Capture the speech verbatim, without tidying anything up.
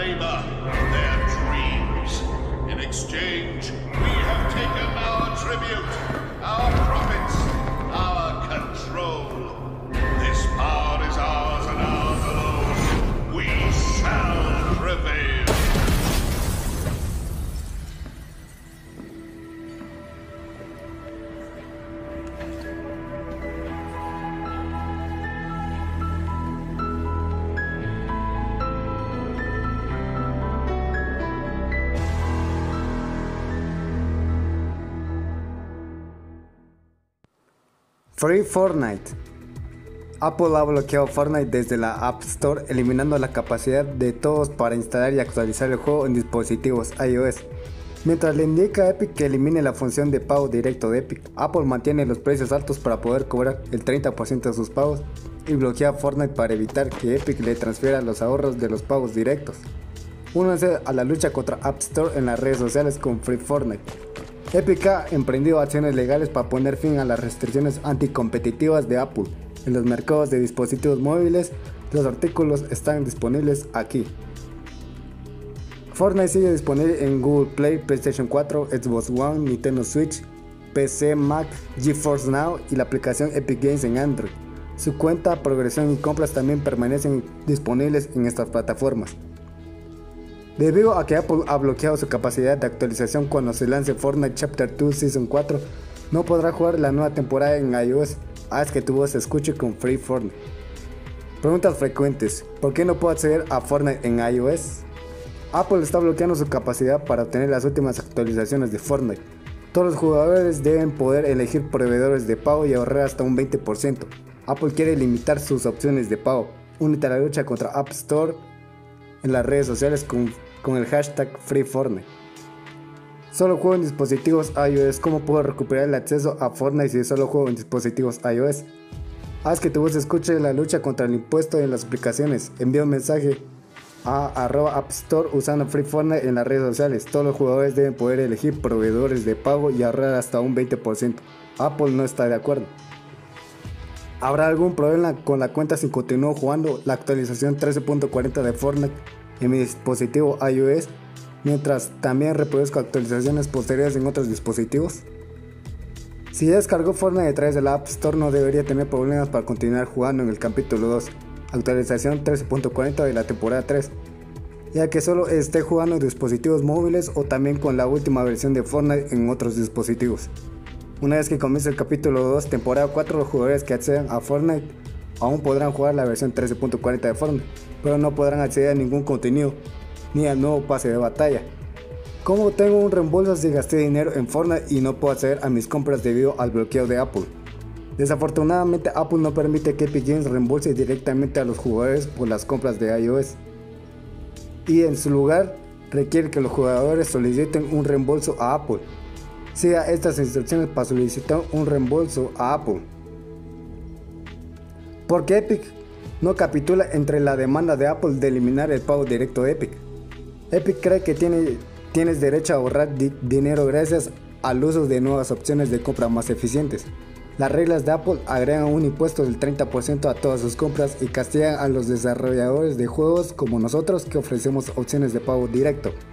labor, their dreams. In exchange, we have taken our tribute, our profits, our control. This power is ours and ours alone. We shall prevail. Free Fortnite. Apple ha bloqueado Fortnite desde la App Store, eliminando la capacidad de todos para instalar y actualizar el juego en dispositivos iOS. Mientras le indica a Epic que elimine la función de pago directo de Epic, Apple mantiene los precios altos para poder cobrar el treinta por ciento de sus pagos y bloquea a Fortnite para evitar que Epic le transfiera los ahorros de los pagos directos. Únanse a la lucha contra App Store en las redes sociales con Free Fortnite. Epic ha emprendido acciones legales para poner fin a las restricciones anticompetitivas de Apple en los mercados de dispositivos móviles. Los artículos están disponibles aquí. Fortnite sigue disponible en Google Play, PlayStation cuatro, Xbox One, Nintendo Switch, P C, Mac, GeForce Now y la aplicación Epic Games en Android. Su cuenta, progresión y compras también permanecen disponibles en estas plataformas. Debido a que Apple ha bloqueado su capacidad de actualización cuando se lance Fortnite Chapter dos Season cuatro, no podrá jugar la nueva temporada en iOS. Haz que tu voz se escuche con Free Fortnite. Preguntas frecuentes: ¿por qué no puedo acceder a Fortnite en iOS? Apple está bloqueando su capacidad para obtener las últimas actualizaciones de Fortnite. Todos los jugadores deben poder elegir proveedores de pago y ahorrar hasta un veinte por ciento. Apple quiere limitar sus opciones de pago. Únete a la lucha contra App Store en las redes sociales con, con el hashtag Free Fortnite. Solo juego en dispositivos iOS. ¿Cómo puedo recuperar el acceso a Fortnite si solo juego en dispositivos iOS? Haz que tu voz escuche la lucha contra el impuesto en las aplicaciones. Envía un mensaje a arroba App Store usando Free Fortnite en las redes sociales. Todos los jugadores deben poder elegir proveedores de pago y ahorrar hasta un veinte por ciento. Apple no está de acuerdo. ¿Habrá algún problema con la cuenta si continúo jugando la actualización trece punto cuarenta de Fortnite en mi dispositivo iOS, mientras también reproduzco actualizaciones posteriores en otros dispositivos? Si ya descargó Fortnite a través de la App Store, no debería tener problemas para continuar jugando en el capítulo dos, actualización trece punto cuarenta de la temporada tres, ya que solo esté jugando en dispositivos móviles o también con la última versión de Fortnite en otros dispositivos. Una vez que comience el capítulo dos, temporada cuatro, los jugadores que accedan a Fortnite aún podrán jugar la versión trece punto cuarenta de Fortnite, pero no podrán acceder a ningún contenido ni al nuevo pase de batalla. ¿Cómo tengo un reembolso si gasté dinero en Fortnite y no puedo acceder a mis compras debido al bloqueo de Apple? Desafortunadamente, Apple no permite que Epic Games reembolse directamente a los jugadores por las compras de iOS, y en su lugar requiere que los jugadores soliciten un reembolso a Apple. Siga estas instrucciones para solicitar un reembolso a Apple. Porque Epic no capitula entre la demanda de Apple de eliminar el pago directo de Epic. Epic cree que tiene, tienes derecho a ahorrar di dinero gracias al uso de nuevas opciones de compra más eficientes. Las reglas de Apple agregan un impuesto del treinta por ciento a todas sus compras y castigan a los desarrolladores de juegos como nosotros que ofrecemos opciones de pago directo.